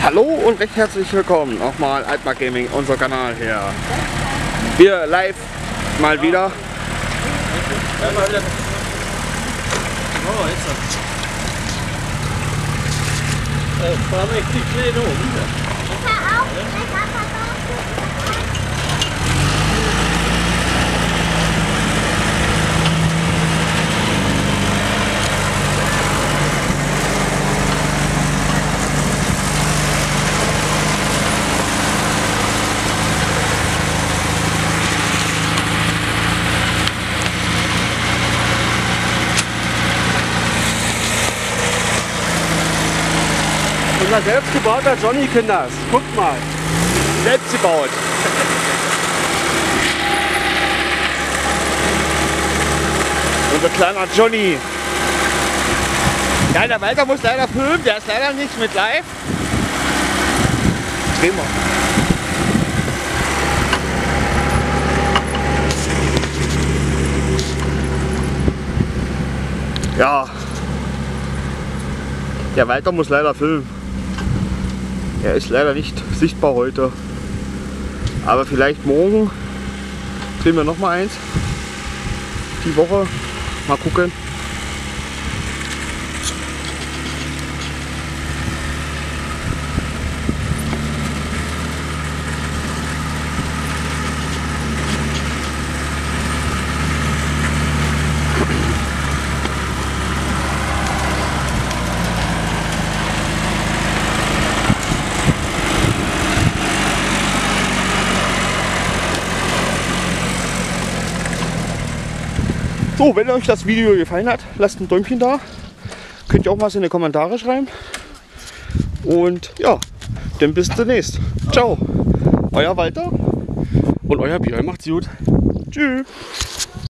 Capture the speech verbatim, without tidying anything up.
Hallo und recht herzlich willkommen nochmal Altmark Gaming, unser Kanal hier. Wir live mal wieder. Fahren wir die Kleine um. Unser selbstgebauter Johnny Kinders. Guckt mal. Selbst gebaut. Unser kleiner Johnny. Ja, der Walter muss leider filmen. Der ist leider nicht mit live. Drehen wir. Ja. Der Walter muss leider filmen. Er ist leider nicht sichtbar heute. Aber vielleicht morgen drehen wir noch mal eins. Die Woche. Mal gucken. So, wenn euch das Video gefallen hat, lasst ein Däumchen da. Könnt ihr auch was in die Kommentare schreiben. Und ja, dann bis demnächst. Ciao, euer Walter und euer Björn. Macht's gut. Tschüss.